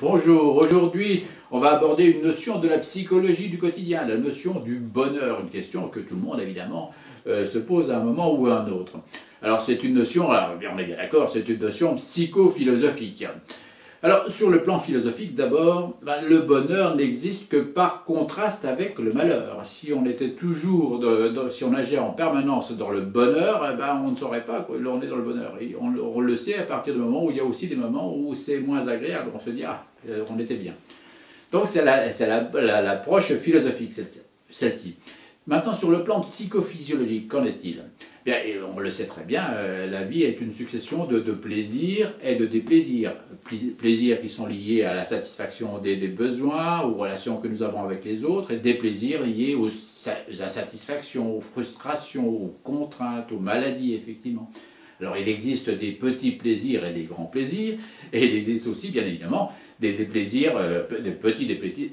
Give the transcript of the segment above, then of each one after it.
Bonjour, aujourd'hui on va aborder une notion de la psychologie du quotidien, la notion du bonheur, une question que tout le monde évidemment se pose à un moment ou à un autre. Alors c'est une notion, alors, on est bien d'accord, c'est une notion psychophilosophique. Alors sur le plan philosophique d'abord, le bonheur n'existe que par contraste avec le malheur. Si on était toujours, si on nageait en permanence dans le bonheur, on ne saurait pas qu'on est dans le bonheur. Et on le sait à partir du moment où il y a aussi des moments où c'est moins agréable, on se dit ah, on était bien. Donc c'est l'approche philosophique celle-ci. Maintenant sur le plan psychophysiologique, qu'en est-il ? Bien, on le sait très bien, la vie est une succession de plaisirs et de déplaisirs. Plaisirs qui sont liés à la satisfaction des besoins, aux relations que nous avons avec les autres, et des plaisirs liés aux insatisfactions, aux frustrations, aux contraintes, aux maladies, effectivement. Alors il existe des petits plaisirs et des grands plaisirs, et il existe aussi, bien évidemment, des plaisirs, de petits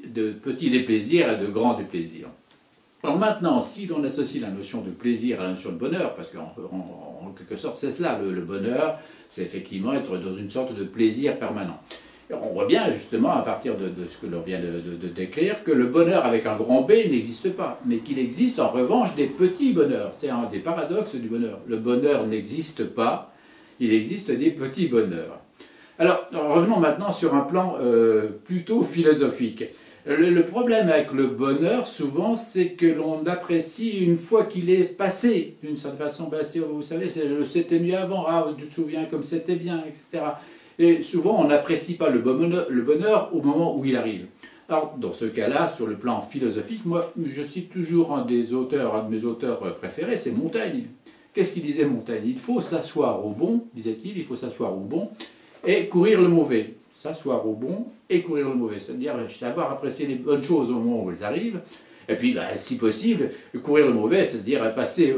déplaisirs et de grands déplaisirs. Alors maintenant, si l'on associe la notion de plaisir à la notion de bonheur, parce qu'en quelque sorte c'est cela, le bonheur, c'est effectivement être dans une sorte de plaisir permanent. Alors, on voit bien justement à partir de ce que l'on vient de décrire que le bonheur avec un grand B n'existe pas, mais qu'il existe en revanche des petits bonheurs. C'est un des paradoxes du bonheur. Le bonheur n'existe pas, il existe des petits bonheurs. Alors revenons maintenant sur un plan plutôt philosophique. Le problème avec le bonheur, souvent, c'est que l'on apprécie une fois qu'il est passé, d'une certaine façon. Vous savez, c'était mieux avant, ah, tu te souviens comme c'était bien, etc. Et souvent, on n'apprécie pas le bonheur au moment où il arrive. Alors, dans ce cas-là, sur le plan philosophique, moi, je cite toujours un de mes auteurs préférés, c'est Montaigne. Qu'est-ce qu'il disait Montaigne? Il faut s'asseoir au bon, disait-il, il faut s'asseoir au bon et courir le mauvais. S'asseoir au bon et courir le mauvais, c'est-à-dire savoir apprécier les bonnes choses au moment où elles arrivent, et puis si possible, courir le mauvais, c'est-à-dire passer,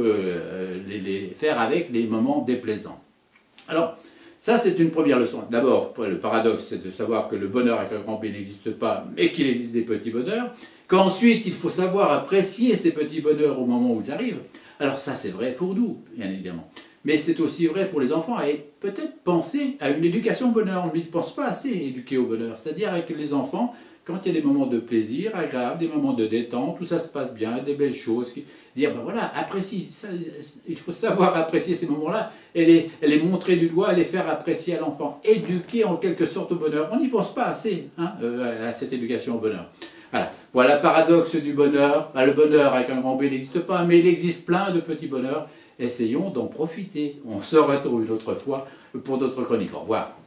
faire avec les moments déplaisants. Alors, ça c'est une première leçon. D'abord, le paradoxe, c'est de savoir que le bonheur avec un grand B n'existe pas, mais qu'il existe des petits bonheurs, qu'ensuite il faut savoir apprécier ces petits bonheurs au moment où ils arrivent. Alors ça c'est vrai pour nous, bien évidemment. Mais c'est aussi vrai pour les enfants, et peut-être penser à une éducation au bonheur. On ne pense pas assez éduquer au bonheur. C'est-à-dire avec les enfants, quand il y a des moments de plaisir agréables, des moments de détente, où ça se passe bien, des belles choses, dire, ben voilà, apprécie. Ça, il faut savoir apprécier ces moments-là, et les montrer du doigt, les faire apprécier à l'enfant. Éduquer en quelque sorte au bonheur. On n'y pense pas assez à cette éducation au bonheur. Voilà le paradoxe du bonheur. Le bonheur avec un grand B n'existe pas, mais il existe plein de petits bonheurs. Essayons d'en profiter. On se retrouve une autre fois pour d'autres chroniques. Au revoir.